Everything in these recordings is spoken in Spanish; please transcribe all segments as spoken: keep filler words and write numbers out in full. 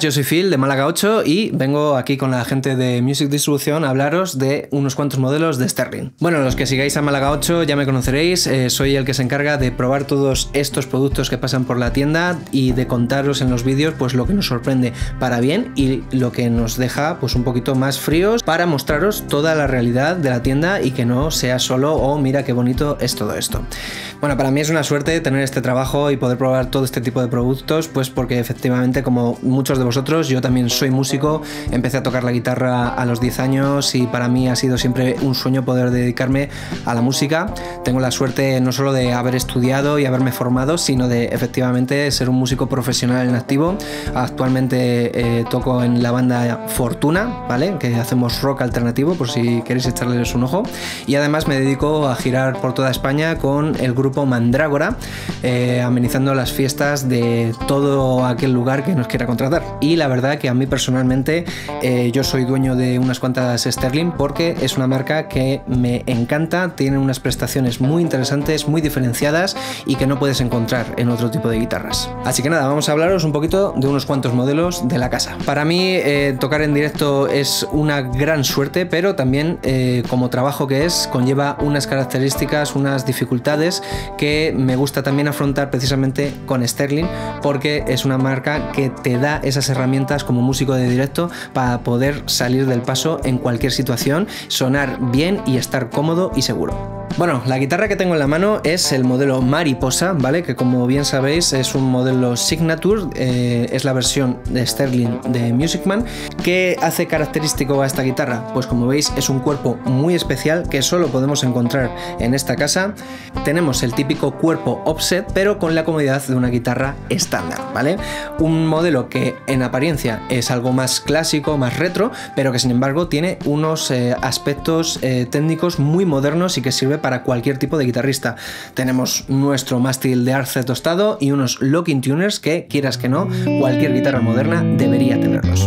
yo soy Phil de Málaga ocho y vengo aquí con la gente de Music Distribución a hablaros de unos cuantos modelos de Sterling. Bueno, los que sigáis a Málaga ocho ya me conoceréis, eh, soy el que se encarga de probar todos estos productos que pasan por la tienda y de contaros en los vídeos pues lo que nos sorprende para bien y lo que nos deja pues un poquito más fríos para mostraros toda la realidad de la tienda y que no sea solo oh mira qué bonito es todo esto. Bueno, para mí es una suerte tener este trabajo y poder probar todo este tipo de productos, pues porque efectivamente, como muchos de vosotros, yo también soy músico, empecé a tocar la guitarra a los diez años y para mí ha sido siempre un sueño poder dedicarme a la música. Tengo la suerte no solo de haber estudiado y haberme formado, sino de efectivamente ser un músico profesional en activo. Actualmente eh, toco en la banda Fortuna, ¿vale? Que hacemos rock alternativo, por si queréis echarles un ojo. Y además me dedico a girar por toda España con el grupo Mandrágora, eh, amenizando las fiestas de todo aquel lugar que nos quiera contratar. Y la verdad que a mí personalmente eh, yo soy dueño de unas cuantas Sterling porque es una marca que me encanta, tiene unas prestaciones muy interesantes, muy diferenciadas y que no puedes encontrar en otro tipo de guitarras. Así que nada, vamos a hablaros un poquito de unos cuantos modelos de la casa. Para mí eh, tocar en directo es una gran suerte, pero también eh, como trabajo que es, conlleva unas características, unas dificultades que me gusta también afrontar precisamente con Sterling porque es una marca que te da esas herramientas como músico de directo para poder salir del paso en cualquier situación, sonar bien y estar cómodo y seguro. Bueno, la guitarra que tengo en la mano es el modelo Mariposa, ¿vale? Que como bien sabéis es un modelo Signature, eh, es la versión de Sterling de Music Man. ¿Qué hace característico a esta guitarra? Pues como veis es un cuerpo muy especial que solo podemos encontrar en esta casa. Tenemos el típico cuerpo offset, pero con la comodidad de una guitarra estándar, ¿vale? Un modelo que en apariencia es algo más clásico, más retro, pero que sin embargo tiene unos eh, aspectos eh, técnicos muy modernos y que sirve para cualquier tipo de guitarrista. Tenemos nuestro mástil de arce tostado y unos locking tuners que, quieras que no, cualquier guitarra moderna debería tenerlos.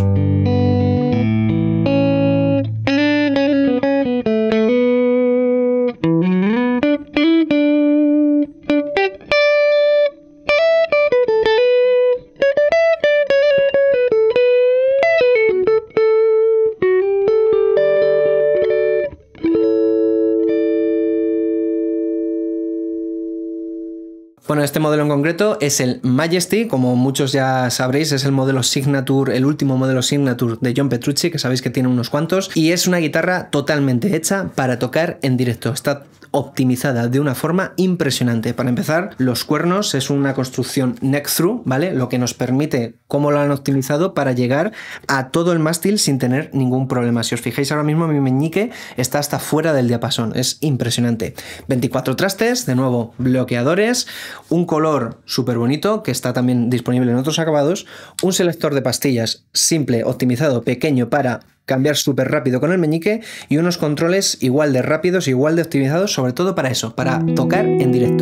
Bueno, este modelo en concreto es el Majesty, como muchos ya sabréis, es el modelo Signature, el último modelo Signature de John Petrucci, que sabéis que tiene unos cuantos, y es una guitarra totalmente hecha para tocar en directo. Está optimizada de una forma impresionante. Para empezar, los cuernos es una construcción neck through, ¿vale? Lo que nos permite cómo lo han optimizado para llegar a todo el mástil sin tener ningún problema. Si os fijáis ahora mismo mi meñique está hasta fuera del diapasón, es impresionante. veinticuatro trastes, de nuevo bloqueadores, un color súper bonito que está también disponible en otros acabados, un selector de pastillas simple, optimizado, pequeño para cambiar súper rápido con el meñique y unos controles igual de rápidos, igual de optimizados, sobre todo para eso, para tocar en directo.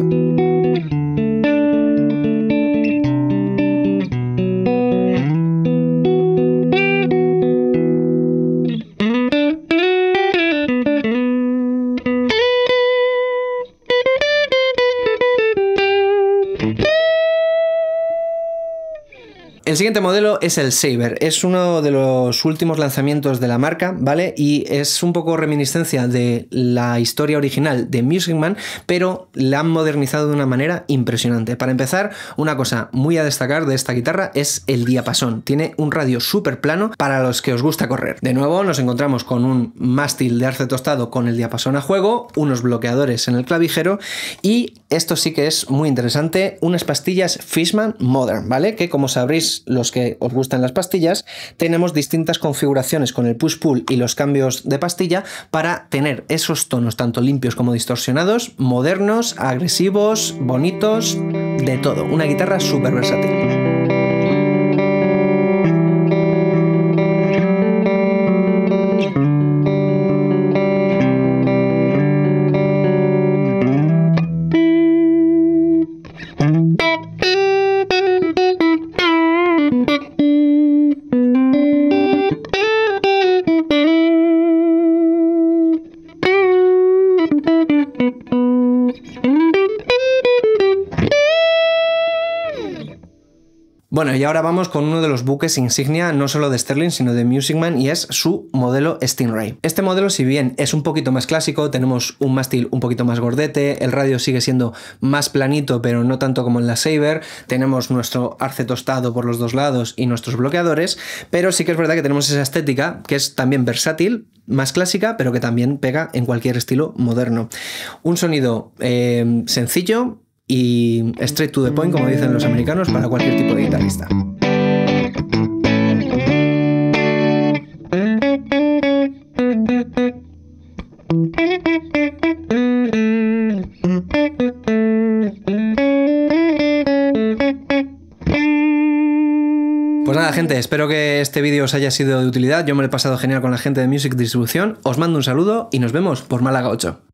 El siguiente modelo es el Saber, es uno de los últimos lanzamientos de la marca, ¿vale? Y es un poco reminiscencia de la historia original de Music Man, pero la han modernizado de una manera impresionante. Para empezar, una cosa muy a destacar de esta guitarra es el diapasón. Tiene un radio súper plano para los que os gusta correr. De nuevo nos encontramos con un mástil de arce tostado con el diapasón a juego, unos bloqueadores en el clavijero y esto sí que es muy interesante, unas pastillas Fishman Modern, ¿vale? Que como sabréis los que os gustan las pastillas, tenemos distintas configuraciones con el push-pull y los cambios de pastilla para tener esos tonos tanto limpios como distorsionados, modernos, agresivos, bonitos, de todo. Una guitarra súper versátil. Bueno, y ahora vamos con uno de los buques insignia no solo de Sterling sino de Music Man, y es su modelo Stingray. Este modelo, si bien es un poquito más clásico, tenemos un mástil un poquito más gordete, el radio sigue siendo más planito pero no tanto como en la Saber, tenemos nuestro arce tostado por los dos lados y nuestros bloqueadores, pero sí que es verdad que tenemos esa estética que es también versátil, más clásica, pero que también pega en cualquier estilo moderno. Un sonido eh, sencillo y straight to the point, como dicen los americanos, para cualquier tipo de guitarrista. Pues nada, gente, espero que este vídeo os haya sido de utilidad. Yo me lo he pasado genial con la gente de Music Distribución. Os mando un saludo y nos vemos por Málaga ocho.